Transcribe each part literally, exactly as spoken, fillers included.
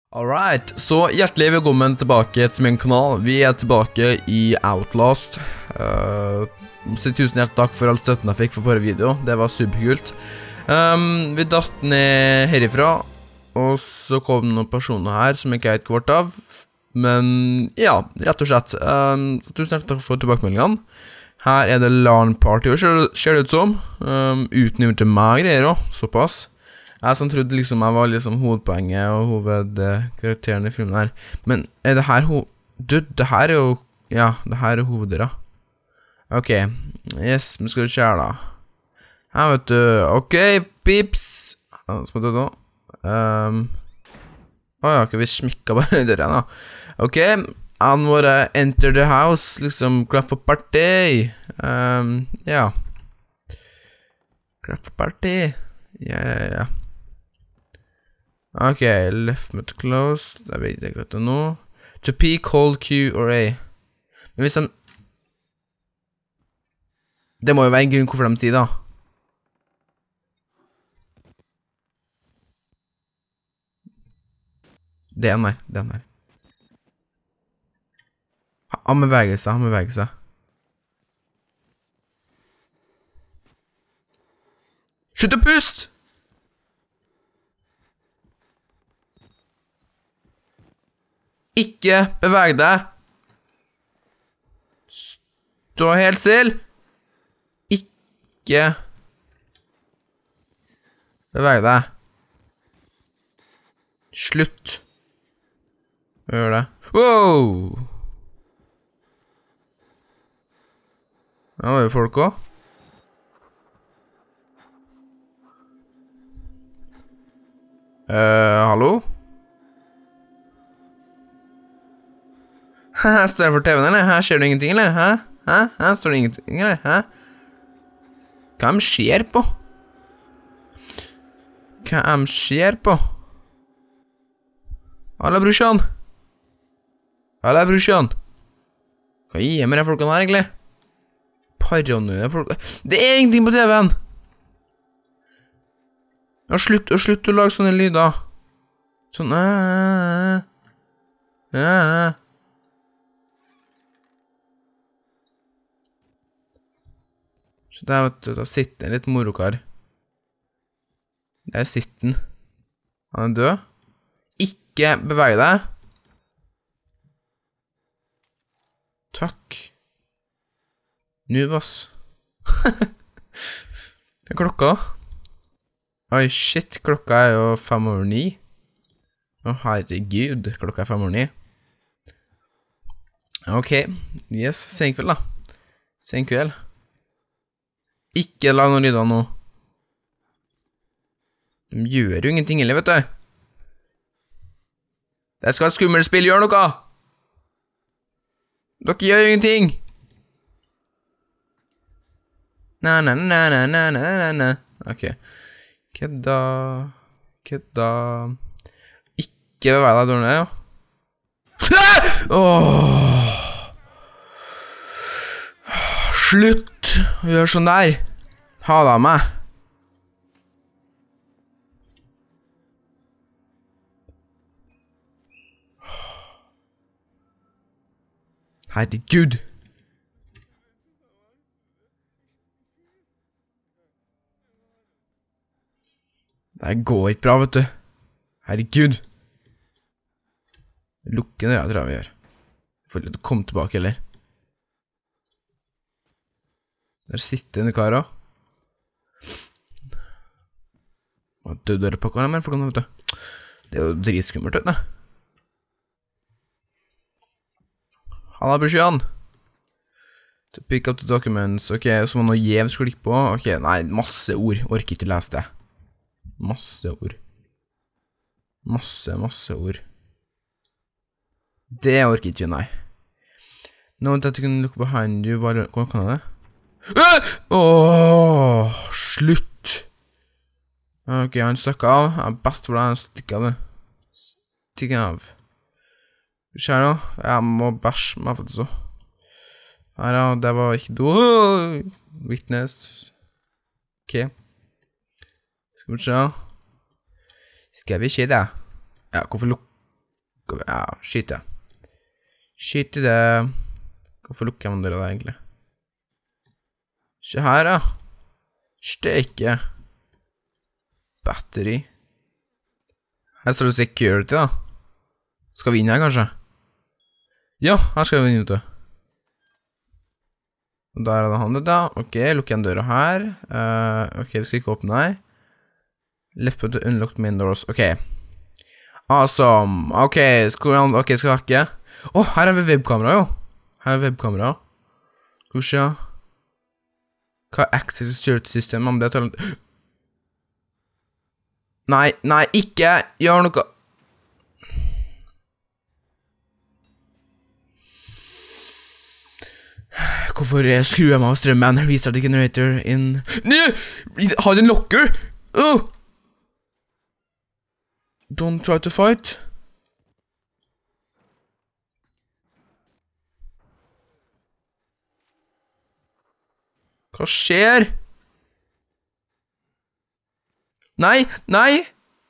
Alright, så hjertelig velkommen tilbake til min kanal. Vi er tilbake i Outlast. uh, Så tusen hjertelig takk for all støtten jeg fikk for forrige video. Det var superkult. um, Vi datt ned herifra, og så kom det noen personer her som ikke er et kvart av. Men ja, rett og slett um, så tusen hjertelig takk for tilbakemeldingene. Her er det LAN-party, ser, ser det ut som, um, uten til meg greier også, såpass. Jeg som trodde liksom jeg var liksom hovedpoenget og hovedkarakteren i filmen her. Men er det her ho... Du, det her er jo... Ja, det her er hoveddøra. Ok, yes, men skal vi se her da. Her vet du, ok, pips. Skal du da? Um... Åja, ok, vi smikket bare i døra da. Ok, han må enter the house, liksom, klart for party. Um, ja. Klart for party. Ja, ja, ja. Ok, left mode closed. Jeg vet ikke akkurat det nå. To P, call Q or A. Men hvis de... Det må jo være en grunn hvorfor de sier da. Det er han der, det er han der. Han beveger seg, han beveger seg. Slutt å puste! Ikke beveg deg. Stå helt still. Ikke beveg deg. Slutt. Gjør det. Wow! Ja, det er jo folk også. Uh, hallo? Hæ, står jeg for T V-en, eller? Hæ, ser du ingenting, eller? Hæ? Hæ? Hæ, står det ingenting, eller? Hæ? Hva de ser på? Hva de ser på? Alla brorsan! Alla brorsan! Hva gir jeg med de folkene her, egentlig? Paranoide folk... Det er ingenting på T V-en! Ja, slutt, slutt å lage sånne lyder. Sånn, æ, æ, æ. Så der, vet du, da sitter en litt morokar. Der sitter han. Han er død. Ikke beveg deg. Takk. Noob, ass. Det er klokka. Oi, shit, klokka er jo fem over ni. Å, herregud, klokka er fem over ni. Ok, yes, sen kveld da. Sen kveld. Ikke lag noen lyder nå. De gjør jo ingenting heller, vet du. Det skal være skummelt spill, gjør noe! Dere gjør ingenting! Na na na na na na na na. Ok. Kødda... Kødda... Ikke beveg deg dårlig, ja. Åh! Slutt å gjøre sånn der. Ha det av meg. Herregud. Det går ikke bra, vet du. Herregud. Lukke den der, tror jeg vi gjør. Får litt å komme tilbake, eller? Der sitter en kar også. Hva døde dere på henne, men for vet du. Det er jo dritskummelt, vet du. Halla, brorsan. To pick up the documents. Ok, så må noe jevn skal klikke på. Ok, nei, masse ord. Orker ikke lese det. Masse ord. Masse, masse ord. Det orker ikke, nei. Nå vet jeg at du kunne lukke behind you. Hva kan jeg det? Åh, slutt. Ok, han stakk av. Det er best for deg, han stikker av det. Stikker av. Skjer nå? Jeg må bæsje meg faktisk så. Her ja, det var ikke do. Witness. Ok. Skal vi se. Skal vi se det? Ja, hvorfor luk... Ja, skyt det. Skyt i det. Hvorfor lukker jeg døra der egentlig? Se her, ja. Steike. Battery. Her står det security, da. Skal vi inn her, kanskje? Ja, her skal vi inn ute. Og der er det han, da. Ok, lukker jeg en døra her. Uh, ok, vi skal ikke åpne her. Left button unlocked main doors. Ok. Awesome. Ok, skal, okay, skal vi hakke? Åh, oh, her er vi webkamera, jo. Her er webkamera. Skal vi se. Hva er access security system? Om det tar... Nei, nei, ikke gjør noe. Hvorfor skrur jeg meg av strømmen? Restart the generator in... Nei! Har du en locker? Oh! Don't try to fight. Hva skjer? Nei, nei!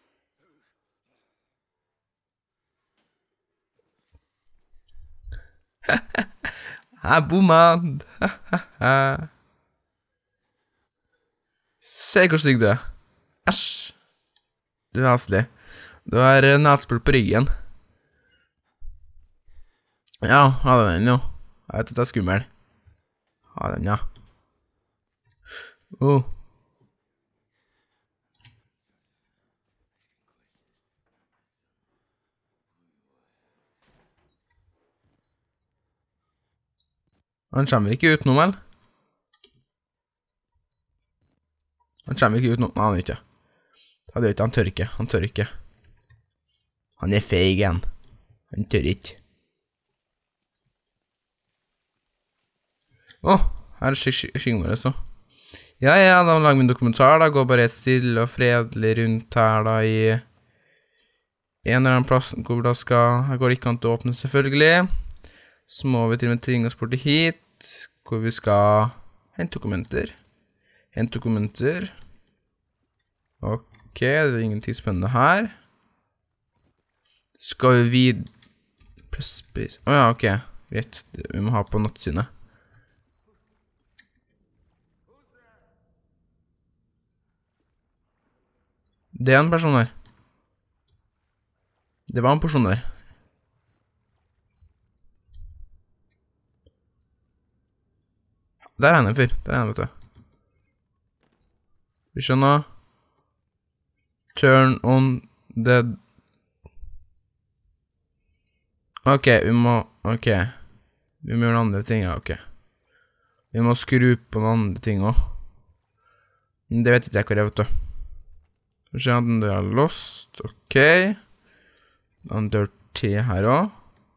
Jeg bomma. Se hvor stygg du er. Æsj. Du er haslig. Du har nesepult på ryggen. Ja, ha den jo. Jeg vet at det er skummel. Ha den, ja. Oh. Han kommer ikke ut nå, vel? Han kommer ikke ut nå. Nei, han er ikke. Det er ikke, han tør ikke. Han tør ikke. Han er feig igjen. Han tør ikke. Åh, her er skyggen vår, så. Ja, ja, da lager vi en dokumentar, da. Går bare stille og fredelig rundt her, da, i en eller annen plass hvor da skal... Her går det ikke an til å åpne, selvfølgelig. Så må vi til og med tvinge oss bort hit, hvor vi skal hente dokumenter. Hente dokumenter. Ok, det er ingenting spennende her. Skal vi vid... Press space. Åja, oh, ok. Greit. Vi må ha på nattsynet. Det er en person her. Det var en person der. Der er han en fyr. Der er han, vet du. Vi skjønner. Turn on the... Ok, vi må... Ok. Vi må gjøre noen andre ting, ja, ok. Vi må skru på noen andre ting også. Men det vet ikke jeg hva jeg vet du. Vi ser at den er lost, ok. Den dør til her også.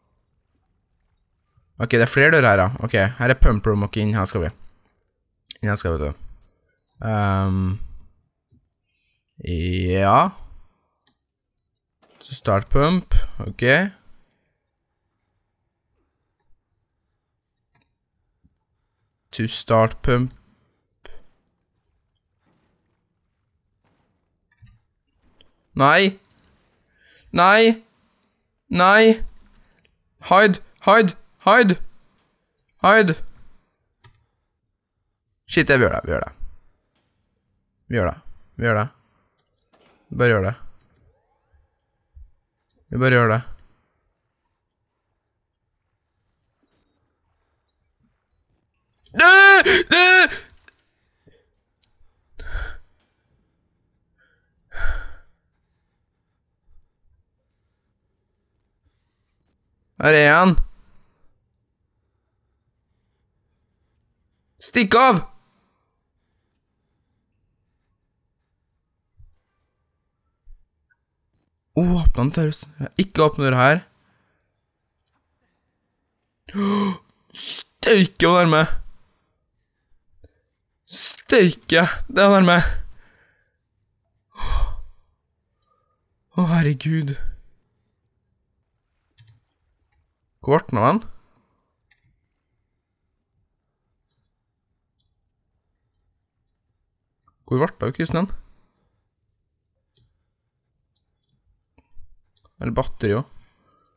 Ok, det er flere dør her, ja. Ok, her er pump room, ok, inn her skal vi. Inn her skal vi, vet du. Um, ja. Så start pump, ok. To start pump. Nei. Nei. Nei. Hide, hide. Hide! Hide! Shit, vi gjør det, vi gjør det. Vi gjør det, vi gjør det. Vi bare gjør det. Vi bare gjør det. Nei! Nei! Her er han. Stikk av! Åpne den seriøst. Ikke åpne det her. Steike og nærme. Steike, det er nærme. Å, herregud. Hvor ble den av han? Hvor ble det av kusen den? Eller batteri også.